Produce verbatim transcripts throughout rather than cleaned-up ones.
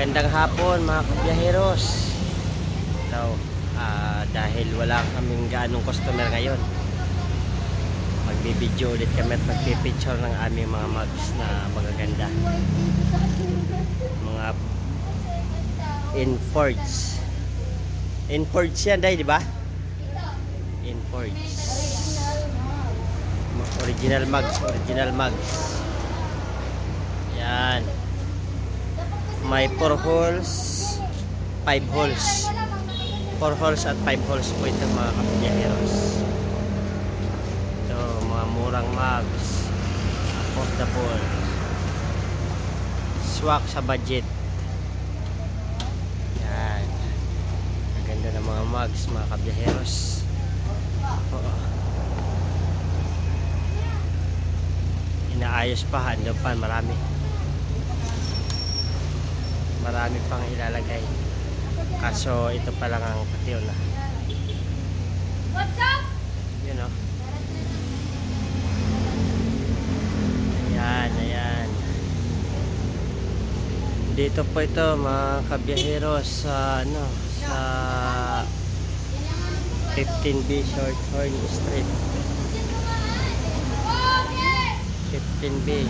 Magandang hapon mga kabiyaheros. So, uh, dahil wala kaming gaanong customer ngayon, magbibideo ulit kami at magpipicture ng aming mga mugs na magaganda. Mga Inforge. Inforge yan dahil, di ba? Inforge. Original mugs, original mugs. Yan. May four holes, five holes. four holes at five holes po ito mga kabiyaheros. Ito, mga murang mugs. Affordable. Swak sa budget. Yan. Ang ganda ng mga mugs mga kabiyaheros. Oo. Inaayos pa, hando pa, marami. Marami pang ilalagay. Kaso ito pa lang ang patiyo na. What's up? You know. Ayan, ayan. Dito po ito mga kabiyaheros sa ano, sa fifteen B Shorthorn Street. fifteen B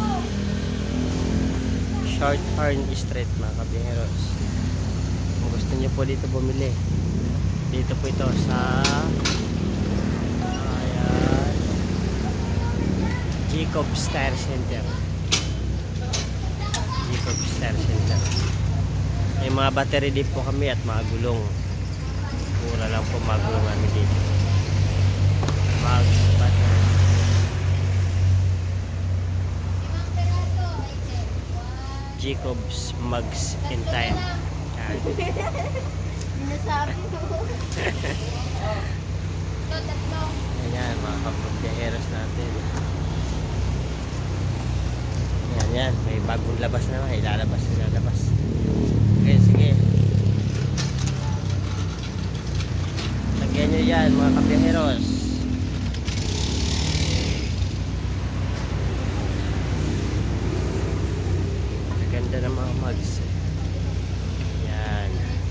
Shorthorn Street mga kabiyaheros. Kung gusto niyo po dito bumili, dito po ito sa ayan, Jacob's Tire Center. Jacob's Tire Center. May mga battery din po kami at mga gulong. Mura lang po mga gulong namin dito. Mag battery. Jacob's Mugs in Time. Sinasabi mo. Ayan, mga kabiyaheros natin. Ayan, yan. May bagong labas na naman. Ilalabas, ilalabas. Okay, sige. Lagyan nyo yan, mga kabiyaheros. Ganda ng mga mugs. Yan.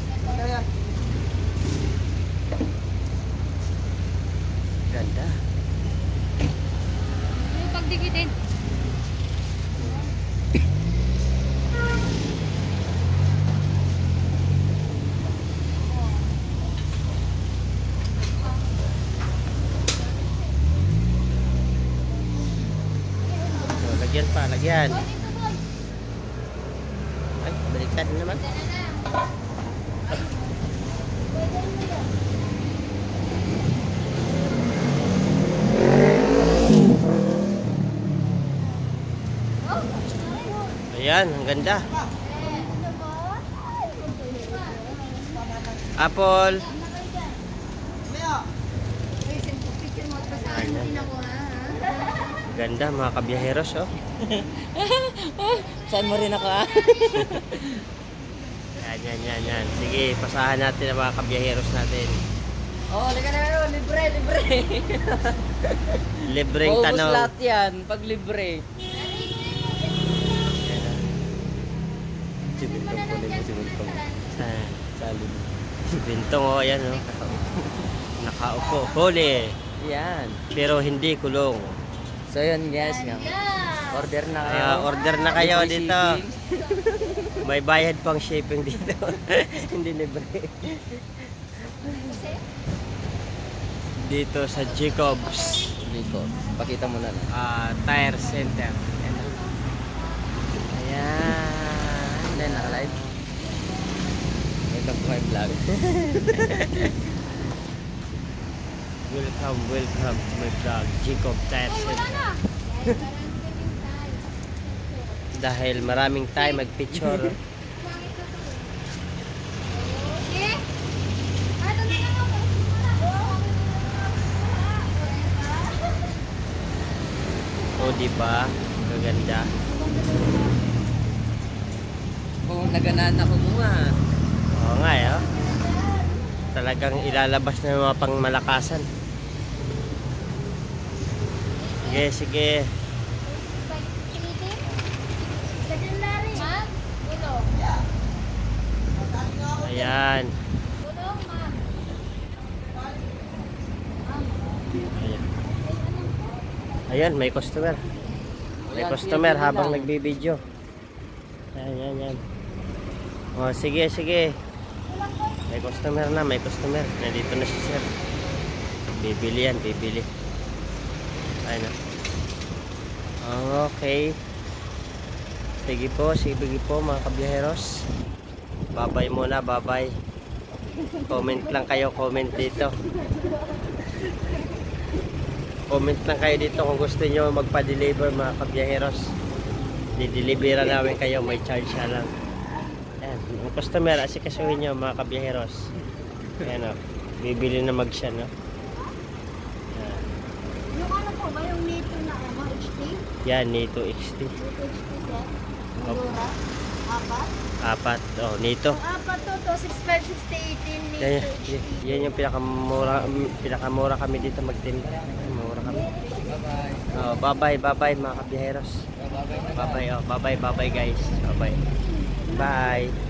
Ganda. Yung pagdikitin. So, lagyan pa, lagyan. Ay, baliktad na naman. Ayan, ang ganda. Apple. Ganda mga kabiyaheros, oh. Saan mo rin ako ah? Yan, yan, yan, yan. Sige, pasahan natin ang mga kabiyaheros natin. Oo, oh, liga na meron. Libre, libre. Libreng Maubos tanong. lahat yan, pag libre. Si Bintong po nito, si Bintong. Sa, sa alin. Si Bintong, oh, ayan, oh. Nakaupo. Huli. Yan. Pero hindi kulong. So yun guys, nga. Order na kayo. Ah, order na kayo Libre dito. shipping. May bayad pang shipping dito. Hindi libre. Dito sa Jacob's Dito, pakita mo na lang. ah, Tire Center. Ayan. Ayan. Hindi, naka-live. Welcome to my vlog. Welcome, welcome to my vlog, Jacob's Tire Center. Dahil maraming time mag-picture. O, diba? Gaganda. Kung naganaan ako mo ah. Oo nga, eh. Oh. Talagang ilalabas na yung mga pangmalakasan. Sige, sige. Ayan. Tulong, ma'am. Ayan. Ayan, may customer. May customer habang nagbibideo. Ayan, yan, yan. O, sige, sige. May customer na, may customer. Nandito na si sir. Bibili yan, bibili. Ayan na. Okay. Sige po, sige po mga kabiyaheros. Babay muna, babay. Comment lang kayo, comment dito. Comment lang kayo dito kung gusto nyo magpa-deliver mga kabiyaheros. Dideliveran namin kayo, may charge na lang. Ayan, ang customer, asikasuhin nyo mga kabiyaheros. Ayan o, bibili na mag siya, no? Ayan. Yung ano po ba yung nito na ano, H T? Yan, Nito X T. Nito H T set? Mura? Apat? Apat, oh, Nito. Yung apat to, to, six five, sixty, eighteen, Nito Yan, H T. yan, yan yung pinakamura, pinakamura kami dito magtinda. Mura kami. Oh, bye-bye, bye-bye mga kabiyaheros. Bye-bye, oh, bye-bye, bye-bye guys. Bye-bye. Bye.